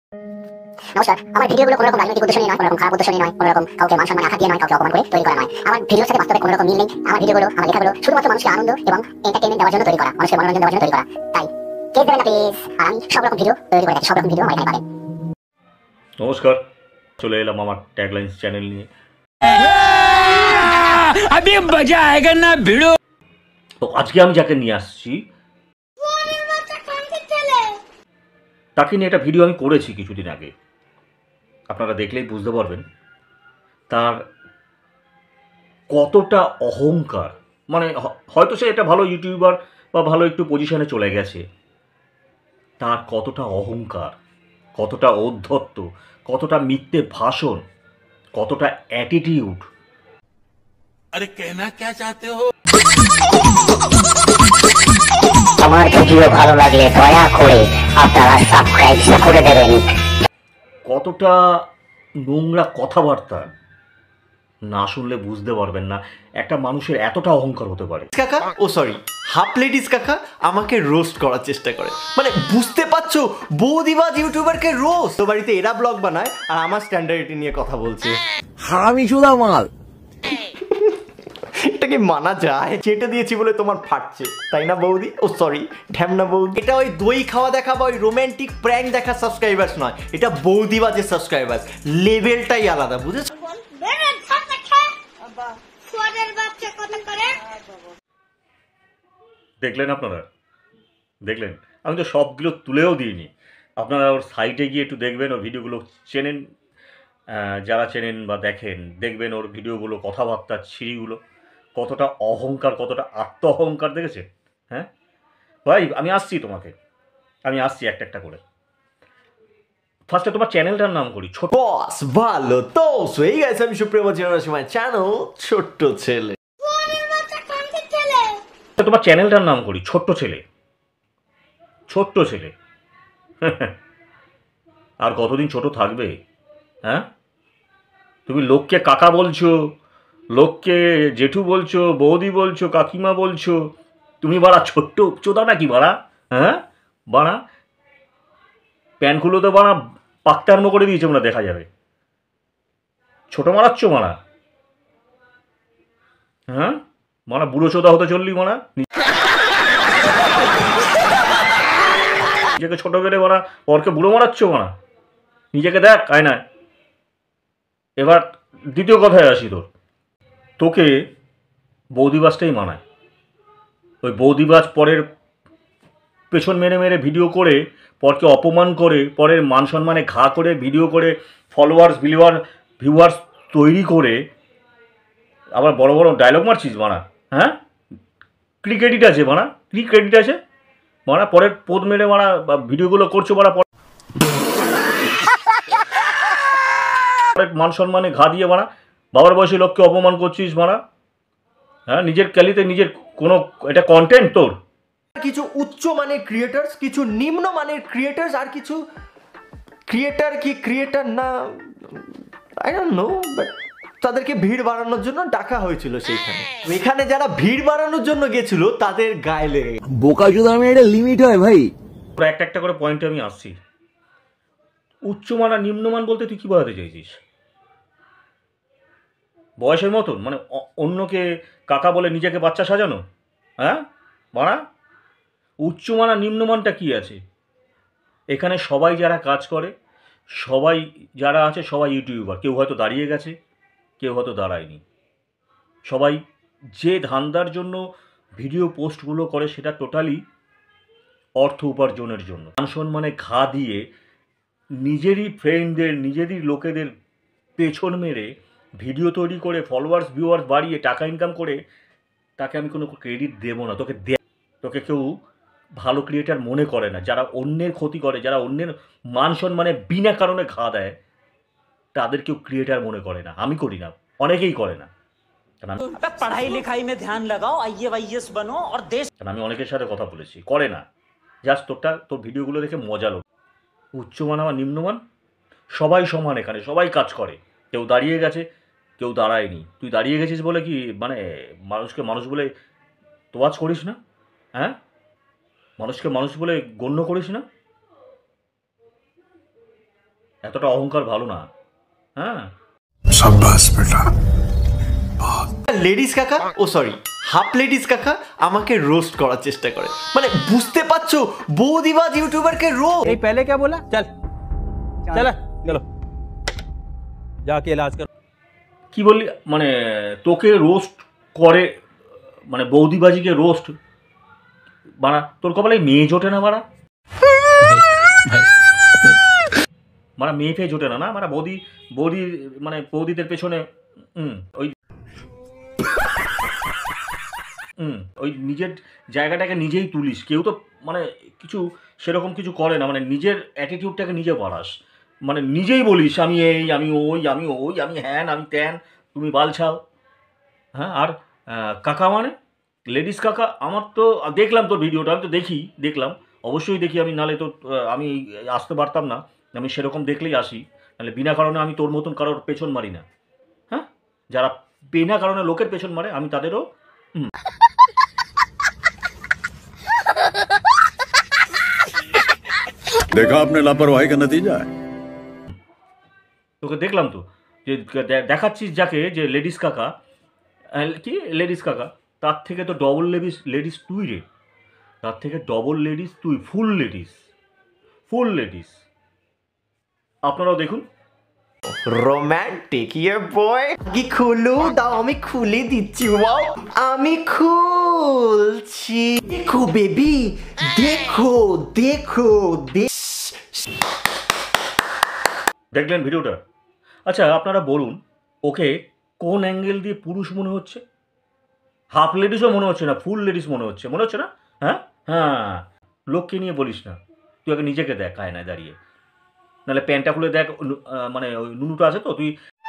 নমস্কার, আমার ভিডিওগুলো কোনো রকম রাজনৈতিক উদ্দেশ্য নিয়ে নয়, কোনো রকম খারাপ উদ্দেশ্য নিয়ে নয়, কোনো রকম কাউকে মান সম্মান আঘাত দিয়ে নয়, কাউকে অপমান করে তৈরি করা নয়। আমার ভিডিওর সাথে বাস্তবে কোনো রকম মিল নেই। আমার ভিডিওগুলো, আমার লেখাগুলো শুধুমাত্র মানুষকে আনন্দ এবং এন্টারটেইনমেন্ট দেওয়ার জন্য তৈরি করা, মানুষকে মনোরঞ্জন দেওয়ার জন্য তৈরি করা। তাই কেস দেবেন না প্লিজ। আর আমি সব রকম ভিডিও তৈরি করে থাকি, সব রকম ভিডিও আমার এখানে পাবেন। নমস্কার, চলে এলাম আমার ট্যাগলাইন্স চ্যানেল নিয়ে। अभी मजा आएगा ना भिड़ो। তো আজকে আমি যাকে নিয়ে আসছি তাকে নিয়ে একটা ভিডিও আমি করেছি কিছুদিন আগে। আপনারা দেখলেই বুঝতে পারবেন তার কতটা অহংকার। মানে হয়তো সে একটা ভালো ইউটিউবার বা ভালো একটু পজিশনে চলে গেছে, তার কতটা অহংকার, কতটা ঔদ্ধত্য, কতটা মিথ্যে ভাষণ, কতটা অ্যাটিটিউড। अरे कहना क्या चाहते हो? আমার ভিডিও ভালো লাগলে দয়া করে আপনারা সাবস্ক্রাইব করে দেবেন। কতটা নোংরা কথাবার্তা, না শুনলে বুঝতে পারবেন না একটা মানুষের এতটা অহংকার হতে পারে। কাকা হাফ লেডিস কাকা আমাকে রোস্ট করার চেষ্টা করে, মানে বুঝতে পারছো, বৌদিবাজ ইউটিউবারকে রোস্ট। তো বাড়িতে এরা ব্লগ বানায় আর আমার স্ট্যান্ডার্ডিটি নিয়ে কথা বলছে। হারামি সুদা মাল। এটাকে মানা যায়? চেটে দিয়েছি বলে তোমার ফাটছে, তাই না বৌদি? ঢ্যামনা বৌদি। এটা ওই দই খাওয়া দেখা বা ওই রোমান্টিক প্র্যাঙ্ক দেখা সাবস্ক্রাইবার্স নয়, এটা বৌদিবাজের সাবস্ক্রাইবার্স। লেভেলটাই আলাদা, বুঝেছো? দেখলেন আপনারা, দেখলেন? আমি তো সবগুলো তুলেও দিইনি। আপনারা ওর সাইটে গিয়ে একটু দেখবেন, ওর ভিডিওগুলো চেনেন, যারা চেনেন বা দেখেন দেখবেন ওর ভিডিওগুলো, কথাবার্তা, ছিঁড়িগুলো, কতটা অহংকার, কতটা আত্ম অহংকার দেখেছেন। হ্যাঁ ভাই, আমি আসছি একটা একটা করে। ফার্স্টে তোমার চ্যানেলটার নাম করি ছোট। বস ভালো তো এই গাইস, আমি সুপ্রিয় সময় চ্যানেল ছোট্ট ছেলে। তোমার চ্যানেলটার নাম করি ছোট্ট ছেলে। আর কতদিন ছোট থাকবে? হ্যাঁ, তুমি লোককে কাকা বলছো, লোককে জেঠু বলছো, বৌদি বলছো, কাকিমা বলছো, তুমি বাড়া ছোট্ট চোদা নাকি বাড়া? হ্যাঁ বাড়া, প্যান্টগুলো তো বাড়া পাক্তার্ম করে দিয়েছে, ওরা দেখা যাবে। ছোট মারাচ্ছ মারা? হ্যাঁ মারা, বুড়ো চোদা হতে চললি মারা, নিজেকে ছোট করে মারা, পরকে বুড়ো মারাচ্ছ মারা। নিজেকে দেখ আয়নায়। এবার দ্বিতীয় কথায় আসি, তোকে বৌদিবাজটাই মানায়। ওই বৌদিবাজ পরের পেছন মেরে মেরে ভিডিও করে, পরকে অপমান করে, পরের মান সম্মানে ঘা করে ভিডিও করে, ফলোয়ার্স ভিউয়ার্স তৈরি করে আবার বড় বড় ডায়লগ মারছিস মানা। হ্যাঁ, ক্রিকেটিট আছে মানা, ক্রিকেটিট আছে মানা, পরের পোদ মেরে মারা ভিডিওগুলো করছো মারা, মান সম্মানে ঘা দিয়ে মারা, বাবার বয়সী লোককে অপমান করছিস মারা। হ্যাঁ, নিজের ক্যালিতে নিজের কোনো এটা কন্টেন্ট তোর। কিছু উচ্চ মানের ক্রিয়েটার্স, কিছু নিম্ন মানের ক্রিয়েটার্স, আর কিছু ক্রিয়েটার না, আই ডোন্ট নো, বাট তাদেরকে ভিড় বাড়ানোর জন্য ডাকা হয়েছিল সেইখানে। এখানে যারা ভিড় বাড়ানোর জন্য গেছিল তাদের গায়ে লেগে বোকা চোদা আমি, একটা লিমিট হয় ভাই। একটা একটা করে পয়েন্টে আমি আসছি। উচ্চমান আর নিম্নমান বলতে তুই কি বোঝাতে চাইছিস? বয়সের মতন, মানে অন্যকে কাকা বলে নিজেকে বাচ্চা সাজানো? হ্যাঁ বাড়া, উচ্চমান আর নিম্নমানটা কি আছে এখানে? সবাই যারা কাজ করে, সবাই যারা আছে, সবাই ইউটিউবার। কেউ হয়তো দাঁড়িয়ে গেছে, কেউ হয়তো দাঁড়ায়নি। সবাই যে ধান্দার জন্য ভিডিও পোস্টগুলো করে সেটা টোটালি অর্থ উপার্জনের জন্য। মান সম্মানে ঘা দিয়ে নিজেরই ফ্রেন্ডদের, নিজেরই লোকেদের পেছন মেরে ভিডিও তৈরি করে ফলোয়ার্স ভিউয়ার্স বাড়িয়ে টাকা ইনকাম করে, তাকে আমি কোনো ক্রেডিট দেবো না। তোকে কেউ ভালো ক্রিয়েটার মনে করে না। যারা অন্যের ক্ষতি করে, যারা অন্যের মান সম্মানে বিনা কারণে ঘা দেয়, তাদের কেউ ক্রিয়েটার মনে করে না। আমি করি না, অনেকেই করে না। पढ़ाई लिखाई में ध्यान लगाओ, आईएएस बनो और देश। আমি অনেকের সাথে কথা বলেছি, করে না। জাস্ট তোর ভিডিওগুলো দেখে মজা লোক। উচ্চমান আর নিম্নমান সবাই সমান, এখানে সবাই কাজ করে। কেউ দাঁড়িয়ে গেছে, কেউ দাঁড়ায়নি। তুই দাঁড়িয়ে গেছিস বলে কি মানে মানুষকে মানুষ বলে তোয়াজ করিস না? হ্যাঁ, মানুষকে মানুষ বলে গণ্য করিস না? এতটা অহংকার ভালো না। হ্যাঁ, शाबाश बेटा। লেডিস কাকা, ও সরি হাফ লেডিস কাকা আমাকে রোস্ট করার চেষ্টা করে। মানে বুঝতে পারছো, বৌদিবাজ ইউটিউবারকে রোস্ট। नहीं पहले क्या बोला? चल चला चलो जाके इलाज कर। কি বললি? মানে তোকে রোস্ট করে, মানে বৌদিবাজিকে রোস্ট, বাড়া তোর কপালে মেয়ে জোটে না বাড়া, মানে মেয়ে ফেয়ে জোটে না, না মানে বৌদি মানে বৌদিদের পেছনে ওই ওই নিজের জায়গাটাকে নিজেই তুলিস। কেউ তো মানে কিছু সেরকম কিছু করে না, মানে নিজের অ্যাটিটিউডটাকে নিজে বাড়াস, মানে নিজেই বলিস আমি এই, আমি ওই, আমি ওই, আমি হ্যান, আমি ত্যান, তুমি বালছাল। হ্যাঁ, আর কাকা মানে লেডিস কাকা, আমার তো দেখলাম তোর ভিডিওটা, আমি তো দেখলাম, অবশ্যই দেখি আমি, নাহলে তো আমি আসতে পারতাম না, আমি সেরকম দেখলেই আসি, নাহলে বিনা কারণে আমি তোর মতন কারোর পেছন মারি না। হ্যাঁ, যারা বিনা কারণে লোকের পেছন মারে আমি তাদেরও देखा आपने लापरवाही का नतीजा है। তোকে দেখলাম তো যে দেখাচ্ছিস যাকে, যে লেডিস কাকা, কি লেডিস কাকা, তার থেকে তো ডবল লেডিস তুই রে, তার থেকে ডবল লেডিস তুই, ফুল লেডিস। আপনারাও দেখুন। রোম্যান্টিক ইয়ে বয়, কি খুলু দাও, আমি খুলে দিচ্ছি। ওয়াও, আমি খুলছি, দেখো বেবি, দেখো দেখো। দেখলেন ভিডিওটা? আচ্ছা আপনারা বলুন, ওকে কোন অ্যাঙ্গেল দিয়ে পুরুষ মনে হচ্ছে? হাফ লেডিসও মনে হচ্ছে না, ফুল লেডিস মনে হচ্ছে না? হ্যাঁ হ্যাঁ, লোককে নিয়ে বলিস না, তুই আগে নিজেকে দেখ আয়নায় দাঁড়িয়ে, নাহলে প্যান্টটা খুলে দেখ, মানে ওই নুনুটা আছে তো, তুই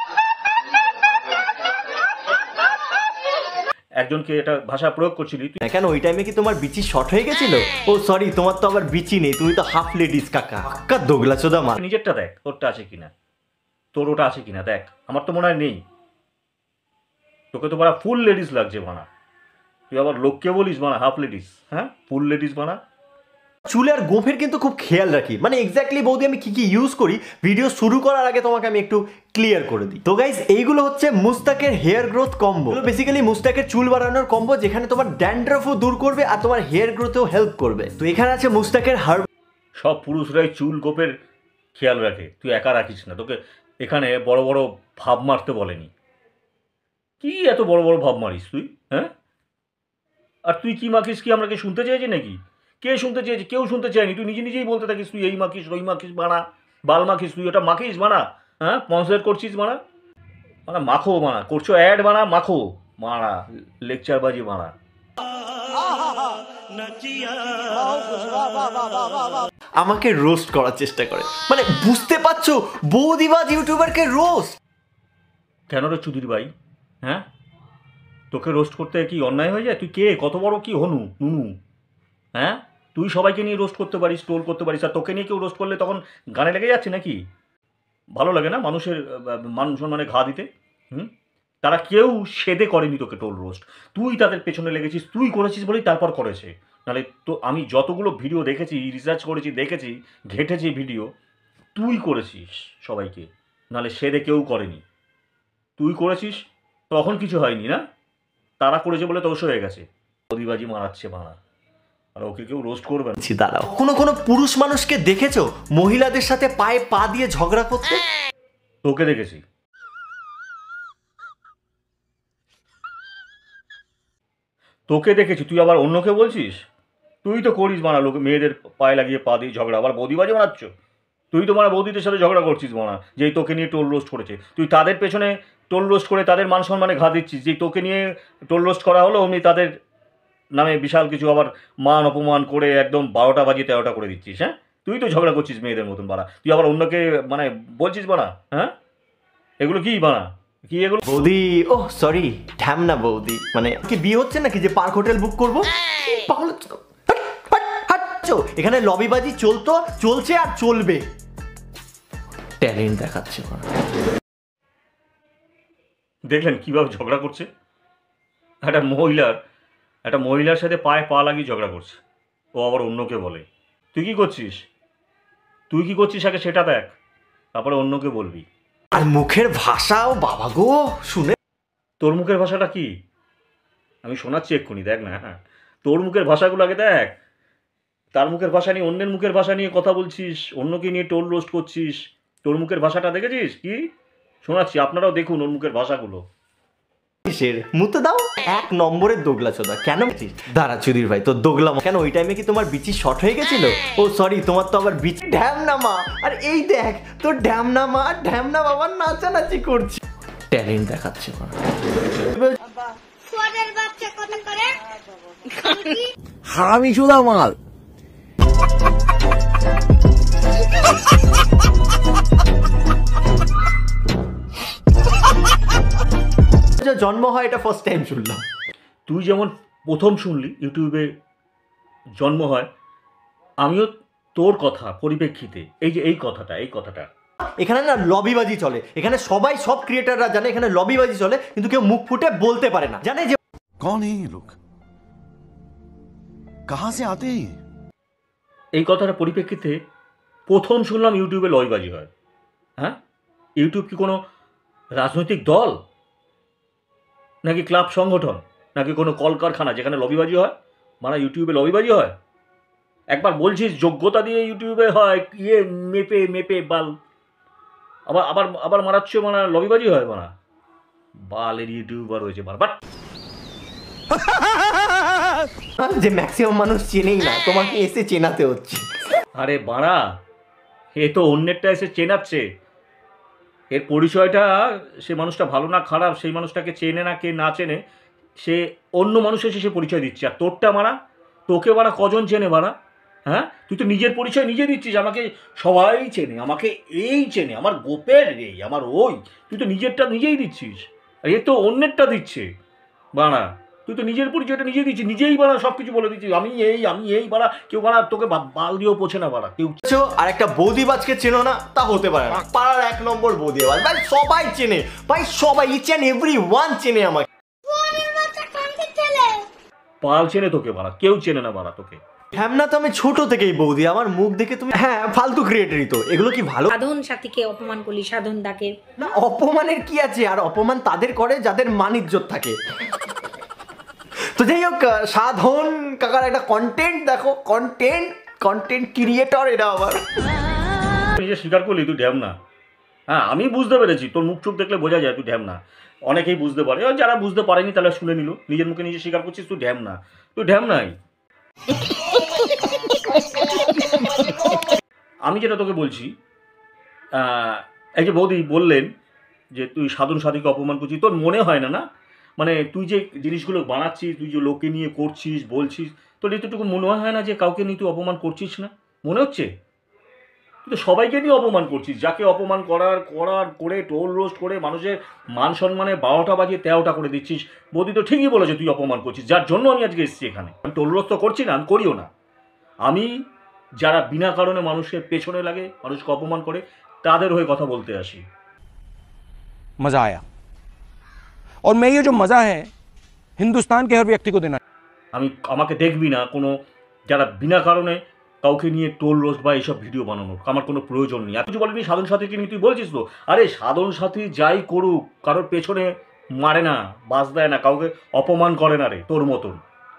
একজনকে এটা ভাষা প্রয়োগ করছিলি তুই। কেন ওই টাইমে কি তোমার বিচি শর্ট হয়ে গেছিল? ও সরি, তোমার তো আবার বিচি নেই, তুমি তো হাফ লেডিস কাকা। কাকা দোগলা চোদা মা। নিজেরটা দেখ, তোরটা আছে কিনা, তোর ওটা আছে কিনা দেখ। আমার তো মনে হয় নেই। তোকে তো বানা ফুল লেডিস লাগছে বানা, তুই আবার লোককে বলিস বানা হাফ লেডিস। হ্যাঁ, ফুল লেডিস বানা। চুল আর গোফের কিন্তু খুব খেয়াল রাখি, মানে এক্স্যাক্টলি বৌদি আমি কি কি ইউজ করি ভিডিও শুরু করার আগে তোমাকে আমি একটু ক্লিয়ার করে দিই। তো গাইস, এইগুলো হচ্ছে মুস্তাকের হেয়ার গ্রোথ কম্বো। এগুলো বেসিক্যালি মুস্তাকের চুল বাড়ানোর কম্বো, যেখানে তোমার ড্যান্ড্রফও দূর করবে আর তোমার হেয়ার গ্রোথেও হেল্প করবে। তো এখানে আছে মুস্তাকের হার্ব। সব পুরুষরাই চুল গোপের খেয়াল রাখে, তুই একা রাখিস না। তোকে এখানে বড় বড় ভাব মারতে বলেনি। কি এত বড় বড় ভাব মারিস তুই? হ্যাঁ, আর তুই কি মাখিস, কি আমরা কি শুনতে চেয়েছি নাকি? কে শুনতে চেয়েছে? কেউ শুনতে চায়নি। তুই নিজেই বলতে থাকিস তুই এই মাখিস, ওই মাখিস বানা, বাল মাখিস, তুই ওটা মাখিস বানা। হ্যাঁ, স্পন্সর করছিস বানা, মানে মাখো বানা, করছো অ্যাড বানা, মাখো মারা, লেকচার বাজি বানা। আমাকে রোস্ট করার চেষ্টা করে, মানে বুঝতে পারছো, বৌদিবাজ ইউটিউবারকে রোস্ট। কেন রে চুদির ভাই? হ্যাঁ, তোকে রোস্ট করতে কি অন্যায় হয়ে যায়? তুই কে? কত বড় কি নুনু? হ্যাঁ, তুই সবাইকে নিয়ে রোস্ট করতে পারিস, ট্রোল করতে পারিস, আর তোকে নিয়ে কেউ রোস্ট করলে তখন গানে লেগে যাচ্ছে নাকি? ভালো লাগে না মানুষের মান সম্মানে ঘা দিতে? তারা কেউ সেদে করেনি তোকে টোল রোস্ট, তুই তাদের পেছনে লেগেছিস, তুই করেছিস বলেই তারপর করেছে। নাহলে তো আমি যতগুলো ভিডিও দেখেছি, রিসার্চ করেছি, দেখেছি, ঘেটেছি ভিডিও, তুই করেছিস সবাইকে, নাহলে সেদে কেউ করেনি। তুই করেছিস, তখন কিছু হয়নি না, তারা করেছে বলে দোষ হয়ে গেছে। প্রতিবাজি মারাচ্ছে মারা, আর ওকে কেউ রোস্ট করবে না। দাঁড়াও, কোনো পুরুষ মানুষকে দেখেছো মহিলাদের সাথে পায়ে পা দিয়ে ঝগড়া করতে? তোকে দেখেছি, তুই আবার অন্যকে বলছিস? তুই তো করিস মানা, লোকে মেয়েদের পায়ে লাগিয়ে পা দিয়ে ঝগড়া, আবার বৌদিবাজি বানাচ্ছ। তুই তো মানা বৌদিদের সাথে ঝগড়া করছিস মানা, যেই তোকে নিয়ে টোল রোস্ট করেছে, তুই তাদের পেছনে টোল রোস্ট করে তাদের মান সম্মানে ঘা দিচ্ছিস। যেই তোকে নিয়ে টোল রোস্ট করা হলো, অমনি তাদের নামে বিশাল কিছু আবার মান অপমান করে একদম 12টা বাজিয়ে 13টা করে দিচ্ছিস। হ্যাঁ, তুই তো ঝগড়া করছিস মেয়েদের মতন বানা, তুই আবার অন্যকে মানে বলছিস বানা। হ্যাঁ, এগুলো কি বানা, কি এগুলো? বৌদি, ও সরি, ঢ্যামনা বৌদি, মানে কি বিয়ে হচ্ছে নাকি যে পার্ক হোটেল বুক করবো? এখানে লবিবাজি চলছে আর চলবে। ট্যালেন্ট দেখাচ্ছে। দেখলেন কিভাবে ঝগড়া করছে? একটা মহিলার সাথে পায়ে পা লাগিয়ে ঝগড়া করছে, ও আবার অন্যকে বলে। তুই কি করছিস আগে সেটা দেখ। তারপরে অন্যকে বলবি। আর মুখের ভাষাও বাবা গো শুনে। তোর মুখের ভাষাটা কি আমি শোনাচ্ছি এক্ষুনি, দেখ না। হ্যাঁ, তোর মুখের ভাষাগুলো আগে দেখ। তার মুখের ভাষা নিয়ে, অন্যের মুখের ভাষা নিয়ে কথা বলছিস, অন্যকে নিয়ে টোল রোস্ট করছিস। তোর মুখের ভাষাটা দেখেছিস কি? শোনাচ্ছি, আপনারাও দেখুন ওর মুখের ভাষাগুলো। মুতে দাও, 1 নম্বরের দোগলা চোদা। কেন দাঁড়া চুদির ভাই, তোর দোগলা কেন? ওই টাইমে কি তোমার বিচি শর্ট হয়ে গেছিল? ও সরি, তোমার তো আবার বিচি ঢ্যামনা মা। আর এই দেখ তোর ঢ্যামনা মা ঢ্যামনা বাবার নাচানাচি করছে, ট্যালেন্ট দেখাচ্ছে। হারামি চোদা মাল। জন্ম হয় এটা ফার্স্ট টাইম শুনলাম। তুই যেমন প্রথম শুনলি ইউটিউবে জন্ম হয়, আমিও তোর কথা পরিপ্রেক্ষিতে এই যে এই কথাটা এখানে না লবিবাজি চলে। এখানে সবাই, সব ক্রিয়েটাররা জানে এখানে লবিবাজি চলে, কিন্তু কেউ মুখ ফুটে বলতে পারে না। জানে যে कौन है ये लोग, कहां से आते हैं? এই কথাটা পরিপ্রেক্ষিতে প্রথম শুনলাম ইউটিউবে লবিবাজি হয়। হ্যাঁ, ইউটিউব কি কোনো রাজনৈতিক দল নাকি ক্লাব সংগঠন নাকি কোনো কলকারখানা যেখানে লবিবাজি হয়? মানে ইউটিউবে লবিবাজি হয়? একবার বলছিস যোগ্যতা দিয়ে ইউটিউবে হয়, ইয়ে মেপে বাল, আবার আবার আবার মারাচ্ছ, মানে লবিবাজি হয়? মানে বালের ইউটিউবার হয়েছে বারবার। যে ম্যাক্সিমাম মানুষ চেনেই না, তোমাকে এসে চেনাতে হচ্ছে। আরে বাড়া, এ তো অন্যেরটা এসে চেনাচ্ছে। এর পরিচয়টা, সে মানুষটা ভালো না খারাপ, সেই মানুষটাকে চেনে না কে না চেনে, সে অন্য মানুষ এসে সে পরিচয় দিচ্ছে। আর তোরটা মারা, তোকে মারা কজন চেনে মারা? হ্যাঁ, তুই তো নিজের পরিচয় নিজে দিচ্ছিস, আমাকে সবাই চেনে, আমাকে এই চেনে, আমার গোপের এই, আমার ওই। তুই তো নিজেরটা নিজেই দিচ্ছিস, আর এ তো অন্যেরটা দিচ্ছে। বাড়া, তুই তো নিজের পরিচয়টা নিজে দিচ্ছিস, নিজেই বাড়া সব কিছু বলে দিচ্ছিস, আমি এই বাড়া। কেউ বাড়া তোকে বাল দিয়েও পোছে না বাড়া কেউ। আর একটা বৌদিবাজকে চেনো না তা হতে পারে না। পাড়ার 1 নম্বর বৌদিবাজ ভাই, সবাই চেনে ভাই, সবাই, ইচ এন্ড এভরিওয়ান চেনে আমাকে। পাল চেনে তোকে বাড়া, কেউ চেনে না বাড়া তোকে। হ্যামনা তো আমি ছোট থেকেই বৌদি, আমার মুখ দেখে তুমি হ্যাঁ ফালতু ক্রিয়েটরই তো। এগুলো কি ভালো? সাধন সাথীকে অপমান করলি, সাধন দাকে না, অপমানের কি আছে? আর অপমান তাদের করে যাদের মান ইজ্জত থাকে। তো যাই হোক, সাধন কাকার একটা কন্টেন্ট দেখো, কন্টেন্ট ক্রিয়েটর এরা আবার। নিজে স্বীকার করলি তুই ঢ্যামনা। হ্যাঁ, আমি বুঝতে পেরেছি, তোর মুখ চোখ দেখলে বোঝা যায় তুই ঢ্যামনা। অনেকেই বুঝতে পারে, যারা বুঝতে পারেনি তাহলে শুনে নিল। নিজের মুখে নিজে স্বীকার করছিস তুই ঢ্যামনা, তুই ঢ্যামনাই। আমি যেটা তোকে বলছি, এই যে বৌদি বললেন যে তুই সাধন সাথীকে অপমান করছিস, তোর মনে হয় না না? মানে তুই যে জিনিসগুলো বানাচ্ছিস, তুই যে লোকে নিয়ে করছিস বলছিস, তোর এতটুকু মনে হয় না যে কাউকে নিয়ে তুই অপমান করছিস না? মনে হচ্ছে তুই তো সবাইকে নিয়ে অপমান করছিস। যাকে অপমান করে টোল রোস্ট করে মানুষের মান সম্মানে 12টা বাজিয়ে 13টা করে দিচ্ছিস। বৌদি তো ঠিকই বলেছে, তুই অপমান করছিস, যার জন্য আমি আজকে এসেছি এখানে। আমি টোল রোস্ট তো করছি না, আমি করিও না। আমি যারা বিনা কারণে মানুষের পেছনে লাগে, মানুষকে অপমান করে, তাদের হয়ে কথা বলতে আসি। मजा आया और मैं ये जो मजा है हिंदुस्तान के हर व्यक्ति को देना। আমাকে দেখবি না কোনো যারা বিনা কারণে কাউকে নিয়ে টোল রোস্ট বা এইসব ভিডিও বানানোর আমার কোনো প্রয়োজন নেই। আর কিছু বলিনি সাধন সাথীকে নিয়ে তুই বলছিস তো, আরে সাধন সাথী যাই করুক কারোর পেছনে মারে না, বাস দেয় না, কাউকে অপমান করে না রে তোর মতন।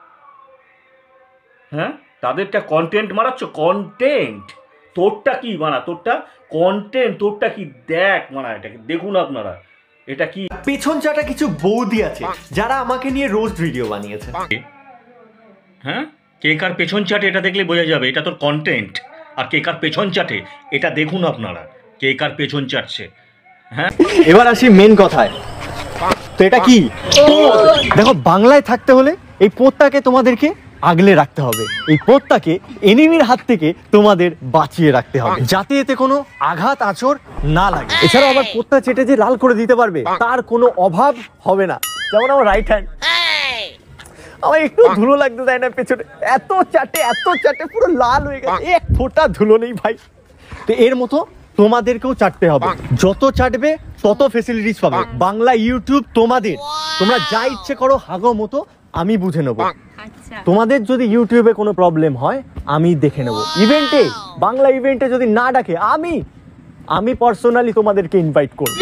হ্যাঁ, তাদেরটা কন্টেন্ট মারাচ্ছ, কন্টেন্ট। তোরটা কি মানা, তোরটা কন্টেন্ট, তোরটা কি দেখ মানা, এটাকে দেখুন আপনারা। এটা কি পেছন চাটা কিছু বৌদি আছে যারা আমাকে নিয়ে রোস্ট ভিডিও বানিয়েছে। হ্যাঁ, কে কার পেছন চাটে এটা দেখলে বোঝা যাবে এটা তোর কন্টেন্ট। আর কে কার পেছন চাটে এটা দেখুন আপনারা, কে কার পেছন চাটছে। হ্যাঁ, এবার আসি মেন কথায়। তো এটা কি দেখো, বাংলায় থাকতে হলে এই পোতটাকে তোমাদেরকে আগলে রাখতে হবে। এই পোতটাকে এনিমির হাত থেকে তোমাদের বাঁচিয়ে রাখতে হবে, যাতে এতে কোনো আঘাত আঁচড় না লাগে। এছাড়াও আবার পোতটা চেটে যে লাল করে দিতে পারবে তার কোনো অভাব হবে না। যেমন আমার রাইট হ্যান্ড, আমার একটু ধুলো লাগতে দেয় না পেছনে, এত চাটে পুরো লাল হয়ে গেছে, এক ফোঁটা ধুলো নেই ভাই। তো এর মতো তোমাদেরকেও চাটতে হবে, যত চাটবে তত ফেসিলিটিস পাবে। বাংলা ইউটিউব তোমাদের, তোমরা যা ইচ্ছে করো হাগো মতো, আমি বুঝে নেবো। তোমাদের যদি ইউটিউবে কোনো প্রবলেম হয় আমি দেখে নেবো। ইভেন্টে, বাংলা ইভেন্টে যদি না ডাকে আমি আমি পার্সোনালি তোমাদেরকে ইনভাইট করব।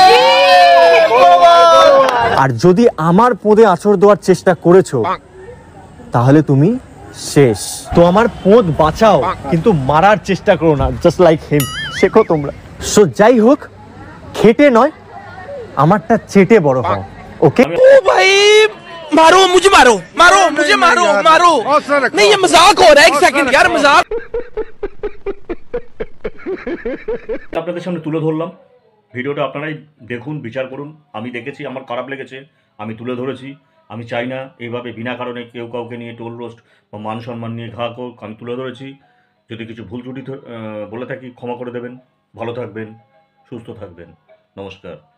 আর যদি আমার পোঁদে আঁচড় দেওয়ার চেষ্টা করেছো তাহলে তুমি শেষ। তো আমার পোঁদ বাঁচাও, কিন্তু মারার চেষ্টা করো না, জাস্ট লাইক হিম। শেখো তোমরা। সো যাই হোক, খেটে নয়, আমারটা চেটে বড় হও। ওকে ओ भाई मारो मुझे, मारो मारो मुझे, मारो मारो। नहीं ये मजाक हो रहा है, एक सेकंड यार, मजाक। আপনাদের সামনে তুলে ধরলাম, ভিডিওটা আপনারাই দেখুন, বিচার করুন। আমি দেখেছি, আমার খারাপ লেগেছে, আমি তুলে ধরেছি। আমি চাই না এইভাবে বিনা কারণে কেউ কাউকে নিয়ে টোল রোস্ট বা মান সম্মান নিয়ে ঘা হোক। আমি তুলে ধরেছি। যদি কিছু ভুল ত্রুটি বলে থাকি ক্ষমা করে দেবেন। ভালো থাকবেন, সুস্থ থাকবেন। নমস্কার।